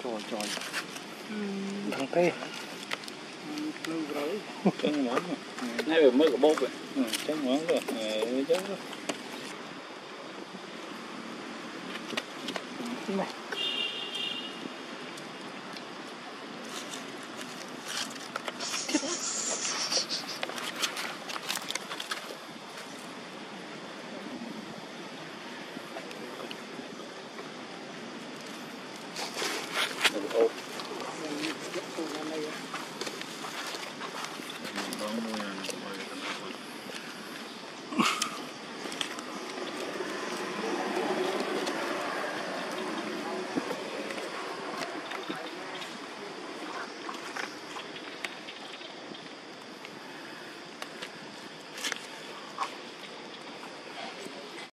Trời thằng tê chân món này phải mới có bốc vậy chân món rồi chứ này